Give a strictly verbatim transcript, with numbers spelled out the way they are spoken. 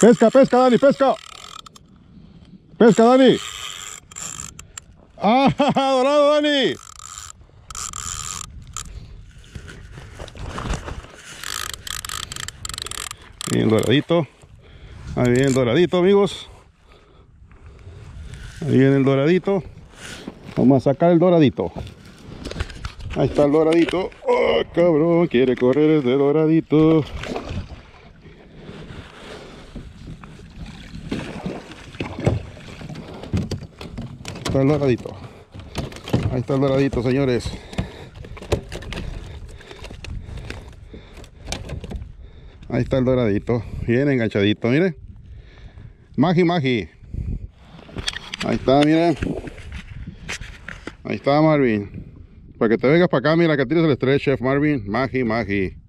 Pesca, pesca, Dani, pesca. Pesca, Dani. ¡Ah, dorado, Dani! Bien doradito. Ahí viene el doradito, amigos. Ahí viene el doradito. Vamos a sacar el doradito. Ahí está el doradito. ¡Oh, cabrón! Quiere correr ese doradito. Está el doradito. Ahí está el doradito, señores. Ahí está el doradito. Bien enganchadito, miren. Magi, magi. Ahí está, miren. Ahí está, Marvin. Para que te vengas para acá, mira, que tires el estrés, Chef Marvin. Magi, magi.